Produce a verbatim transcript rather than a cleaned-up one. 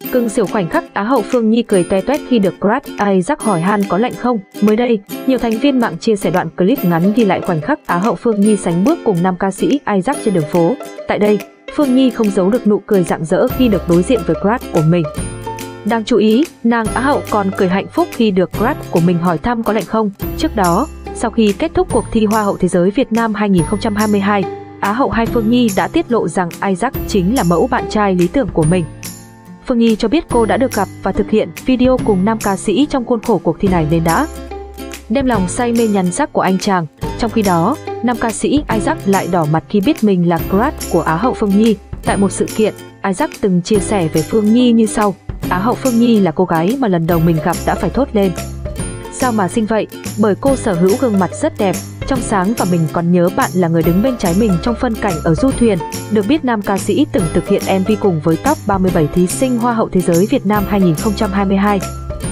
Cưng xỉu khoảnh khắc Á hậu Phương Nhi cười toe toét khi được crush Isaac hỏi han có lạnh không. Mới đây, nhiều thành viên mạng chia sẻ đoạn clip ngắn ghi lại khoảnh khắc Á hậu Phương Nhi sánh bước cùng nam ca sĩ Isaac trên đường phố. Tại đây, Phương Nhi không giấu được nụ cười rạng rỡ khi được đối diện với crush của mình. Đáng chú ý, nàng Á hậu còn cười hạnh phúc khi được crush của mình hỏi thăm có lạnh không. Trước đó, sau khi kết thúc cuộc thi Hoa hậu Thế giới Việt Nam hai nghìn không trăm hai mươi hai, Á hậu hai Phương Nhi đã tiết lộ rằng Isaac chính là mẫu bạn trai lý tưởng của mình. Phương Nhi cho biết cô đã được gặp và thực hiện video cùng nam ca sĩ trong khuôn khổ cuộc thi này nên đã đem lòng say mê nhan sắc của anh chàng. Trong khi đó, nam ca sĩ Isaac lại đỏ mặt khi biết mình là crush của Á hậu Phương Nhi. Tại một sự kiện, Isaac từng chia sẻ về Phương Nhi như sau: Á hậu Phương Nhi là cô gái mà lần đầu mình gặp đã phải thốt lên sao mà xinh vậy, bởi cô sở hữu gương mặt rất đẹp, trong sáng và mình còn nhớ bạn là người đứng bên trái mình trong phân cảnh ở du thuyền. Được biết nam ca sĩ từng thực hiện em vê cùng với top ba mươi bảy thí sinh Hoa hậu Thế giới Việt Nam hai nghìn không trăm hai mươi hai.